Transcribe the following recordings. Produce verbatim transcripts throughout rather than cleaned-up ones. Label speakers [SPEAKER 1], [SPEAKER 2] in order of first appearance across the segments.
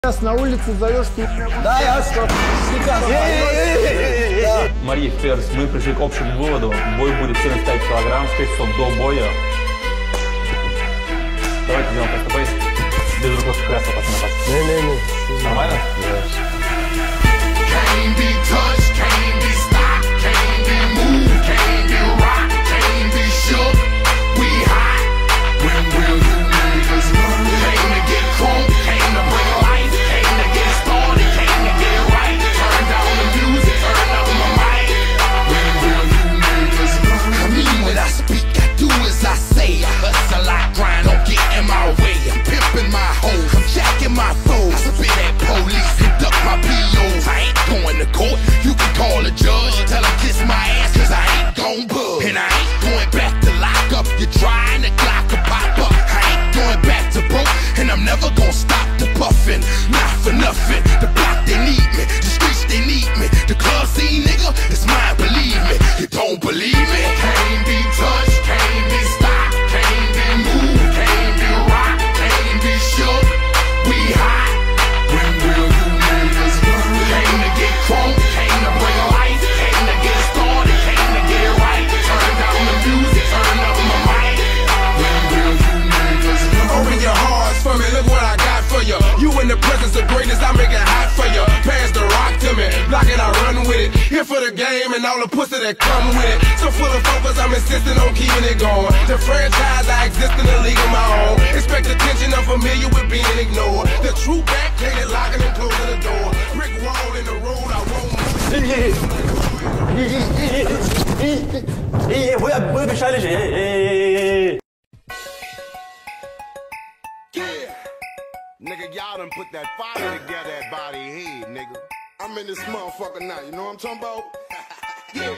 [SPEAKER 1] Сейчас на улице зовешь, ты...
[SPEAKER 2] Да, я что?
[SPEAKER 3] Мариф, Перс, мы пришли к общему выводу. Бой будет семьдесят пять килограмм, шесть часов до боя. Давайте сделаем просто бейс. Без руков красного, пацаны.
[SPEAKER 1] Не-не-не.
[SPEAKER 3] Нормально?
[SPEAKER 4] You can call a judge, tell him kiss my ass, cause I ain't gon' bug. And I ain't going back to lock up. You're trying to clock a pop up. I ain't going back to broke, and I'm never gon' stop the buffin'. Not for nothing. The block, they need me. The streets, they need me. The club scene, nigga, it's mine, believe me. You don't believe me? Can't be touched, can't be stopped, can't be moved, can't be rocked, can't be shook. We hot. When will you niggas learn? Came to get crunk, came to bring life, came to get started, came to get right. Turn down the music, turn up my mic. When will you niggas learn?
[SPEAKER 5] Open your hearts for me, look what I got for you. You in the presence of greatness, I make it hot for you. Pass the rock to me, block it, I run with it. Here for the game and all the pussy that come with it. So full of focus, I'm insisting on keeping it going. The franchise, I exist in a league of my own. Expect attention, I'm familiar with being ignored. The true back, can't locking and closing the door. Brick wall in the road, I won't move.
[SPEAKER 2] Вы, вы мешали же.
[SPEAKER 4] Yeah. Nigga, y'all done put that fire together at body head, nigga. I'm in this motherfucker now, you know what I'm talking about? Yeah.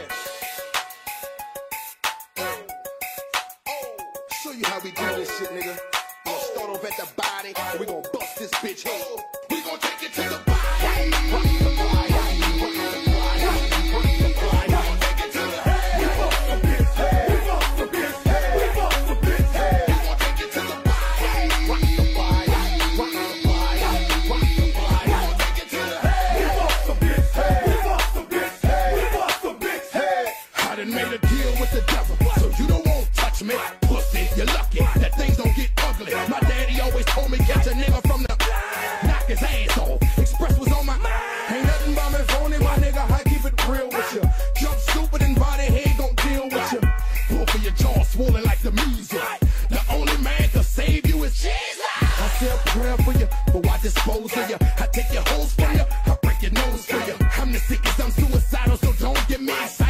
[SPEAKER 4] Oh, show you how we do this shit, nigga. We'll start off at the body, and we gon' bust this bitch head. We gon' take it to the body. Rock the body. Rock the body. Rock the body. We gon' take it to the head. We bust the bitch head. We bust the bitch head. We bust the bitch head. We gon' take it to the body. Rock the body. Rock the body. Rock the body. We gon' take it to the head. We bust the bitch head. We bust the bitch head. We bust the bitch head. I done made a deal with the devil, so you don't want to touch me, pussy. You're lucky that things don't get ugly. My daddy always told me catch a nigga from the knock his ass off. Express was on my ain't nothing but me phony, my nigga. I keep it real with you. Jump stupid and body head gon' deal with you. Both of your jaws swollen like the measles. The only man to save you is Jesus. I say a prayer for you, but I dispose of you. I take your hoes from you, I break your nose for you. I'm the sickest, I'm suicidal, so don't get me excited.